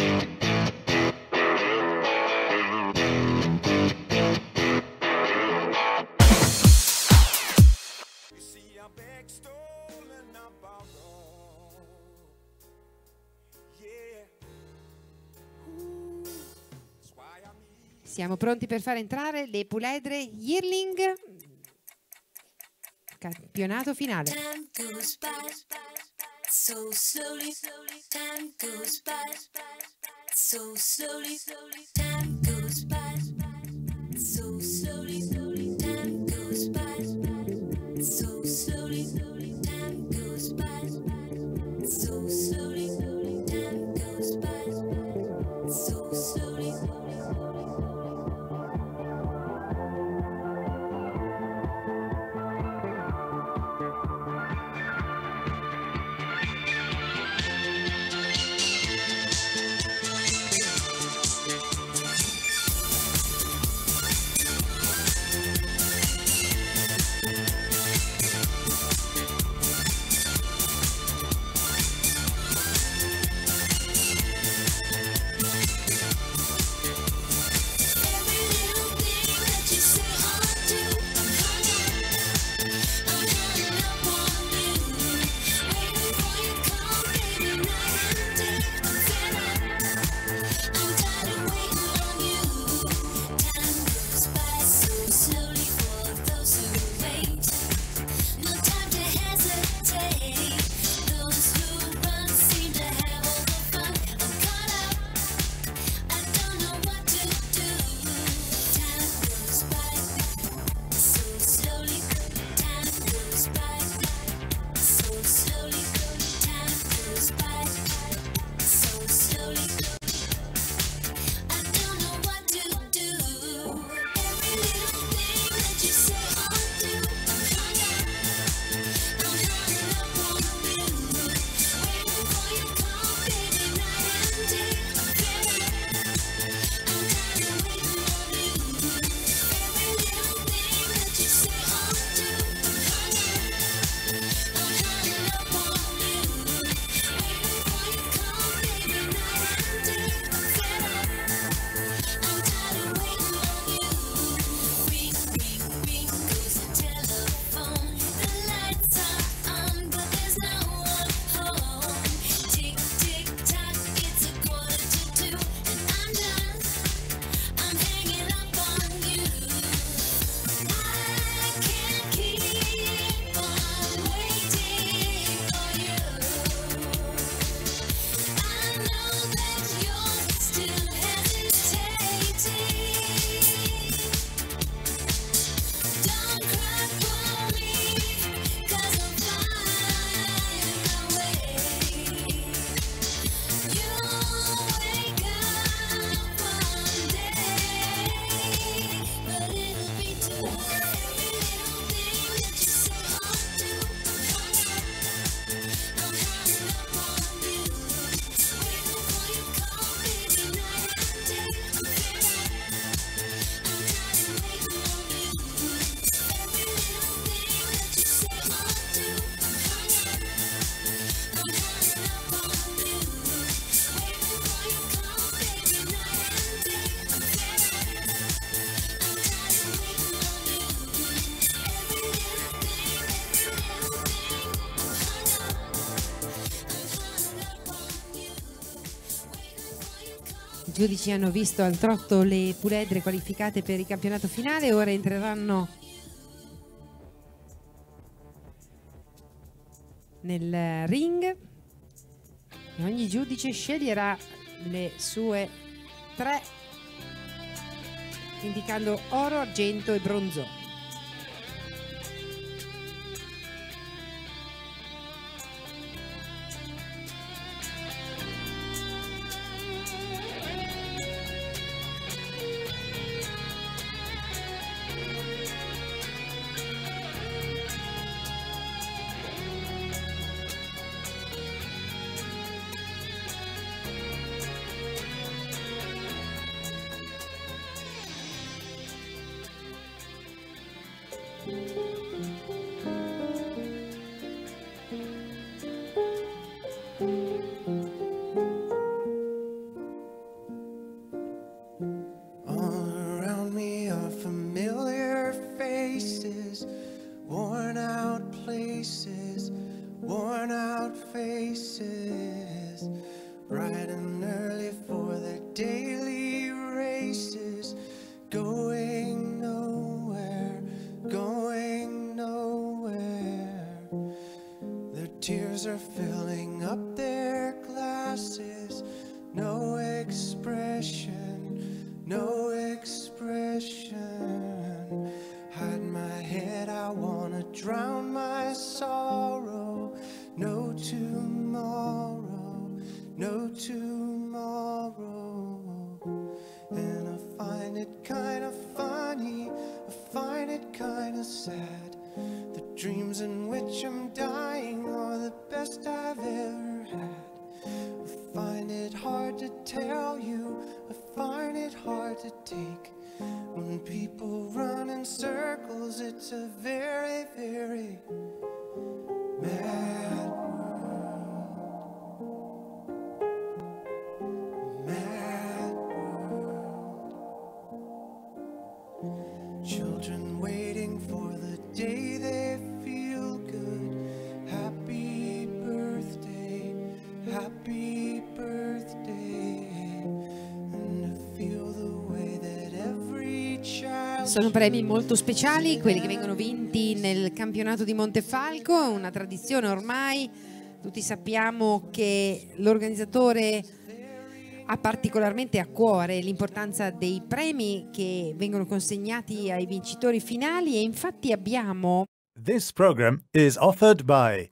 Siamo pronti per far entrare le puledre Yearling, campionato finale. Time goes by so slowly, time goes by so slowly, time goes by so slowly, time goes by so slowly, time goes by so slowly, time goes by so slowly. I giudici hanno visto al trotto le puledre qualificate per il campionato finale, ora entreranno nel ring e ogni giudice sceglierà le sue 3 indicando oro, argento e bronzo. Others are filling up their glasses. No expression, no expression. Hide my head, I wanna drown my sorrow. No tomorrow, no tomorrow. And I find it kind of funny, I find it kind of sad. The dreams in which I'm dying are the best I've ever had. I find it hard to tell you, I find it hard to take. When people run in circles, it's a very, very mad world. Mad world. Children waiting for the day they feel good. Happy birthday, happy birthday. And to feel the way that every child. Sono premi molto speciali, quelli che vengono vinti nel campionato di Montefalco, è una tradizione ormai, tutti sappiamo che l'organizzatore ha particolarmente a cuore l'importanza dei premi che vengono consegnati ai vincitori finali e infatti abbiamo... This program is offered by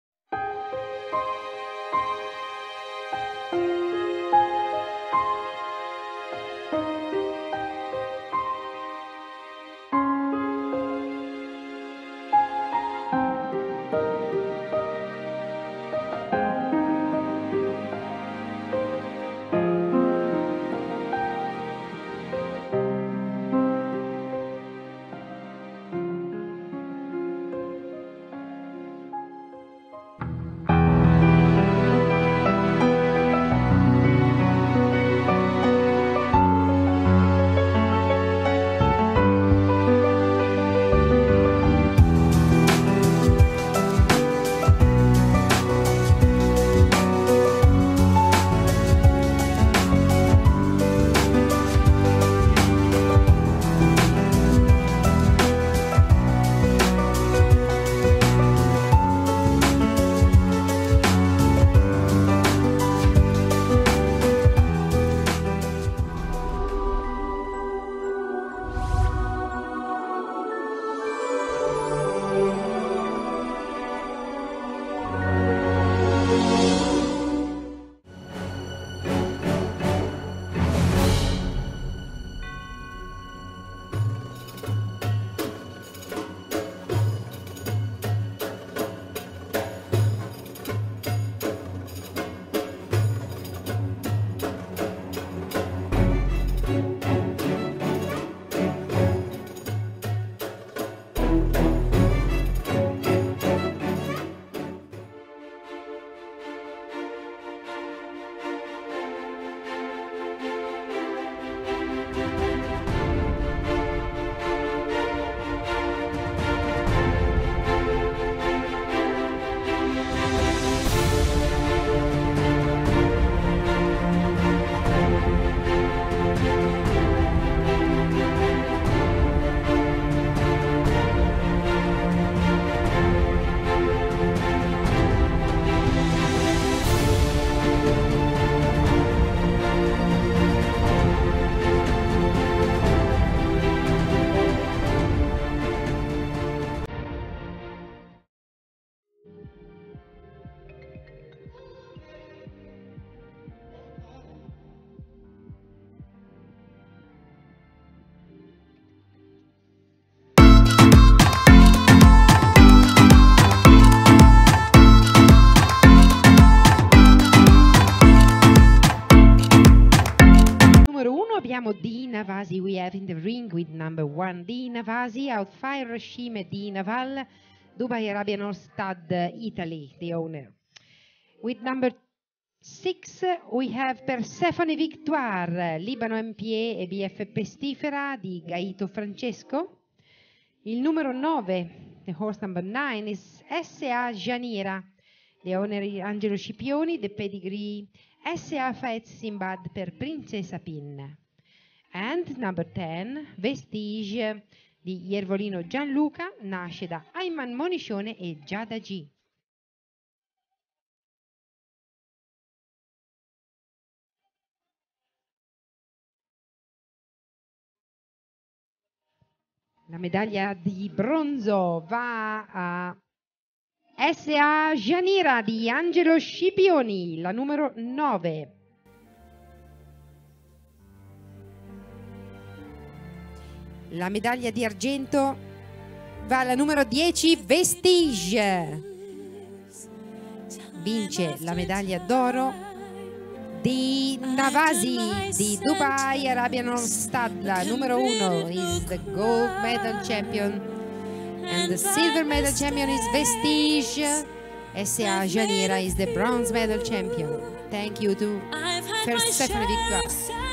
abbiamo Dina Vasi, we have in the ring with number 1 Dina Vasi, outfire Rashime Dina Val, Dubai Arabian All-Stud Italy, the owner. With number 6 we have Persephone Victoire, Libano MPA e BF Pestifera di Gaito Francesco. Il numero 9, the horse number 9 is SA Janira, the owner Angelo Scipioni, the pedigree SA Faez Simbad per Princesa Pin. And number 10, Vestige di Iervolino Gianluca, nasce da Ayman Monicione e Giada G. La medaglia di bronzo va a SA Janira di Angelo Scipioni, la numero 9. La medaglia di argento va alla numero 10, Vestige. Vince la medaglia d'oro di Navasi di Dubai Arabian Stad, la numero 1 is the gold medal champion and the silver medal champion is Vestige. SA Janira is the bronze medal champion. Thank you to Persephone Victoire.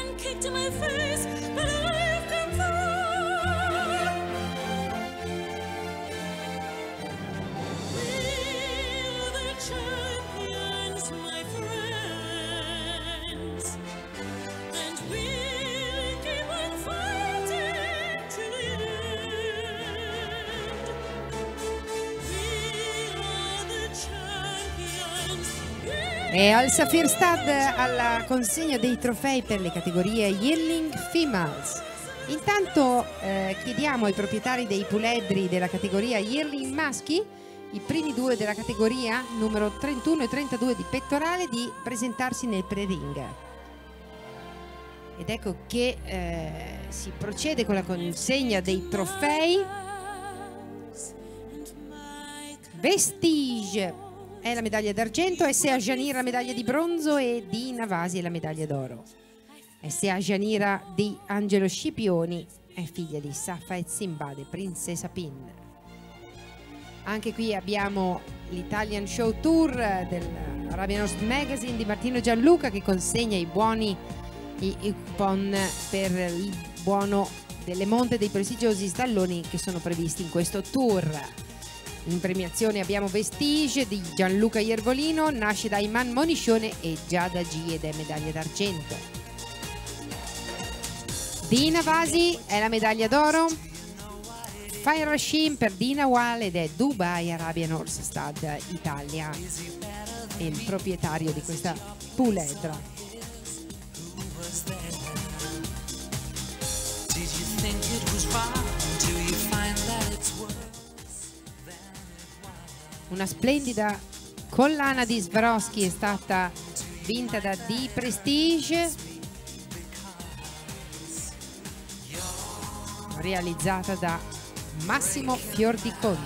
E al Saphir Stad alla consegna dei trofei per le categorie Yearling Females. Intanto chiediamo ai proprietari dei puledri della categoria Yearling maschi, i primi due della categoria numero 31 e 32 di pettorale, di presentarsi nel pre-ring. Ed ecco che si procede con la consegna dei trofei. Vestige è la medaglia d'argento, SA Janira la medaglia di bronzo e di Navasi la medaglia d'oro. SA Janira di Angelo Scipioni è figlia di Safa e Simbad, Princesa Pin. Anche qui abbiamo l'Italian Show Tour dell'Arabian Horse Magazine di Martino Gianluca, che consegna i coupon per il buono delle monte dei prestigiosi stalloni che sono previsti in questo tour. In premiazione abbiamo Vestige di Gianluca Iervolino, nasce da Iman Moniscione e Giada G ed è medaglia d'argento. Di Navasi è la medaglia d'oro. Fire Rashim per Dina Wal ed è Dubai Arabian Horse Stad Italia, è il proprietario di questa puledra. Una splendida collana di Swarovski è stata vinta da Di Prestige, realizzata da Massimo Fiordiconti.